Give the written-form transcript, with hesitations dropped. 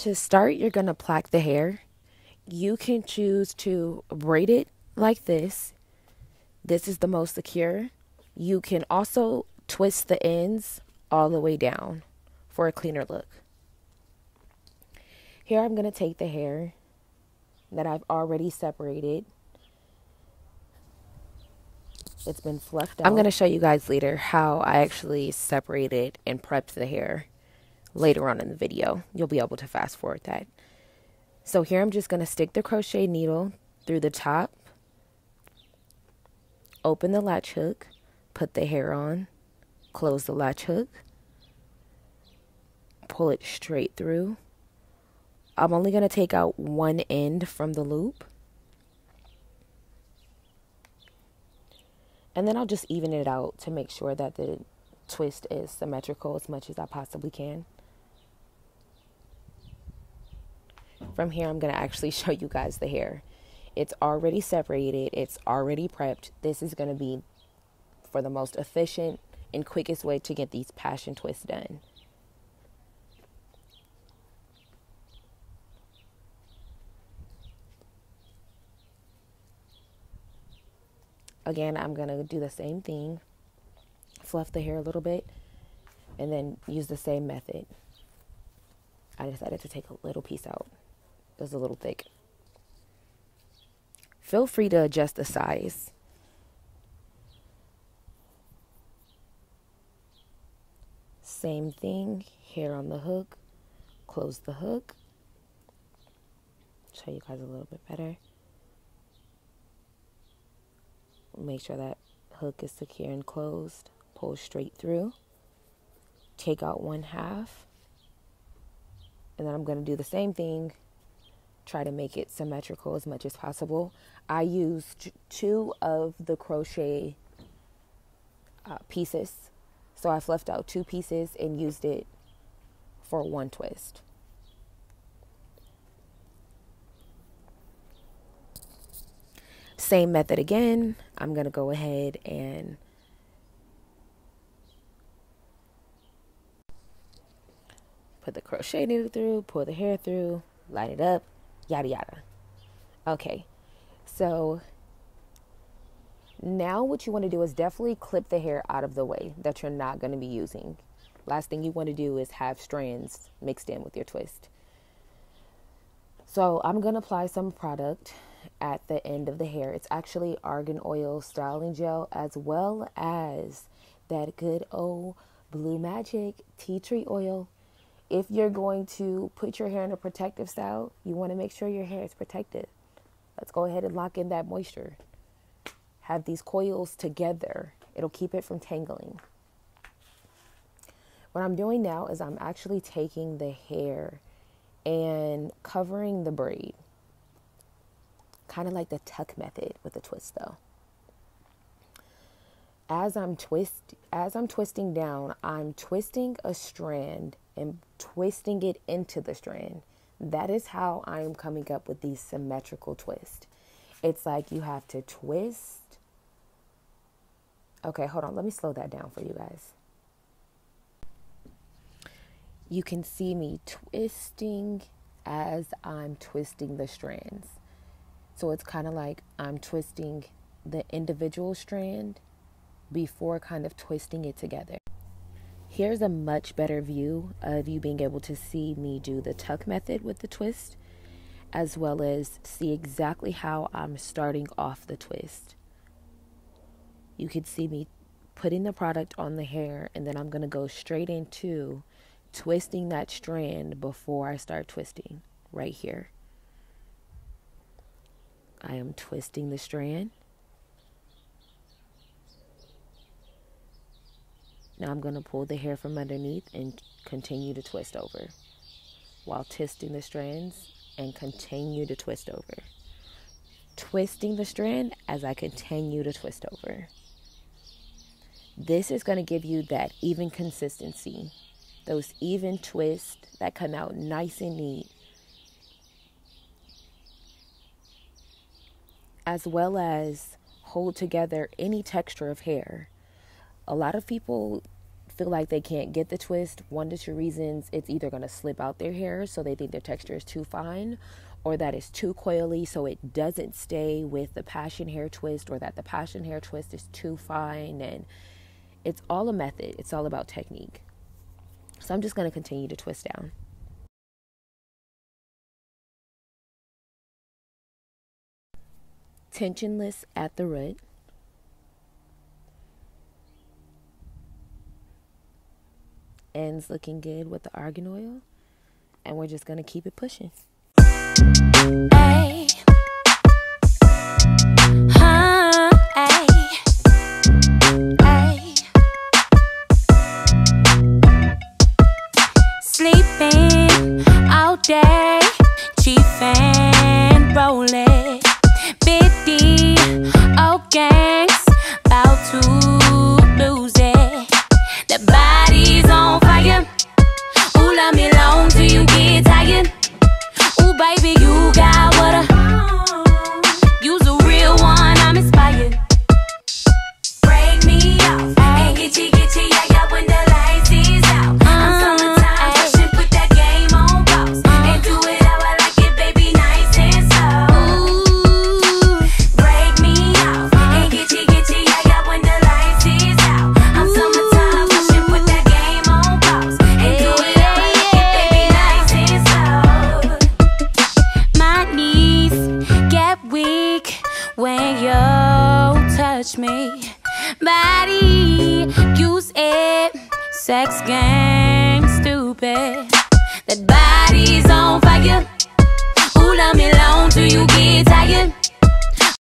To start, you're going to plack the hair. You can choose to braid it like this. This is the most secure. You can also twist the ends all the way down for a cleaner look. Here I'm going to take the hair that I've already separated. It's been fluffed out. I'm going to show you guys later how I actually separated and prepped the hair later on in the video. You'll be able to fast forward that. So here I'm just going to stick the crochet needle through the top, open the latch hook, put the hair on, close the latch hook, pull it straight through. I'm only going to take out one end from the loop. And then I'll just even it out to make sure that the twist is symmetrical as much as I possibly can. From here, I'm going to actually show you guys the hair. It's already separated. It's already prepped. This is going to be for the most efficient and quickest way to get these passion twists done. Again, I'm going to do the same thing. Fluff the hair a little bit and then use the same method. I decided to take a little piece out. It was a little thick. Feel free to adjust the size. Same thing, hair on the hook, close the hook. Show you guys a little bit better. Make sure that hook is secure and closed. Pull straight through. Take out one half. And then I'm going to do the same thing. Try to make it symmetrical as much as possible. I used 2 of the crochet pieces. So I fluffed out 2 pieces and used it for 1 twist. Same method again. I'm going to go ahead and put the crochet needle through, pull the hair through, line it up, yada yada. Okay, so now what you want to do is definitely clip the hair out of the way that you're not going to be using. Last thing you want to do is have strands mixed in with your twist. So I'm going to apply some product at the end of the hair. It's actually argan oil styling gel, as well as that good old Blue Magic tea tree oil. If you're going to put your hair in a protective style, you want to make sure your hair is protected. Let's go ahead and lock in that moisture. Have these coils together. It'll keep it from tangling. What I'm doing now is I'm actually taking the hair and covering the braid. Kind of like the tuck method with the twist though. As I'm twisting down, I'm twisting a strand and twisting it into the strand. That is how I'm coming up with these symmetrical twists. It's like you have to twist. Okay, hold on. Let me slow that down for you guys. You can see me twisting as I'm twisting the strands. So it's kind of like I'm twisting the individual strand before kind of twisting it together. Here's a much better view of you being able to see me do the tuck method with the twist, as well as see exactly how I'm starting off the twist. You can see me putting the product on the hair, and then I'm going to go straight into twisting that strand before I start twisting right here. I am twisting the strand. Now I'm going to pull the hair from underneath and continue to twist over while twisting the strands and continue to twist over. Twisting the strand as I continue to twist over. This is going to give you that even consistency, those even twists that come out nice and neat, as well as hold together any texture of hair. A lot of people feel like they can't get the twist, 1 to 2 reasons: it's either going to slip out their hair, so they think their texture is too fine, or that it's too coily, so it doesn't stay with the passion hair twist, or that the passion hair twist is too fine. And it's all a method. It's all about technique. So I'm just going to continue to twist down. Tensionless at the root. Ends looking good with the argan oil. And we're just going to keep it pushing. Ay. Ay. Ay. Sleeping all day, chiefin', rollin', biddy, oh gangs, bout to lose it. The body's on fire. Ooh, love me long till you get tired. Ooh, baby, you got what you's a real one, I'm inspired. Break me off and get you, yeah, yeah, when the lights is out. I'm summertime, rushing, put that game on pause and do it how I like it, baby, nice and slow. Break me off and get you, yeah, yeah, when the lights is out. I'm summertime, rushing, put that game on pause and do it how I like it, baby, nice and slow. My knees get weak when you touch me. Body, use it, sex game, stupid. That body's on fire. Ooh, love me long till you get tired.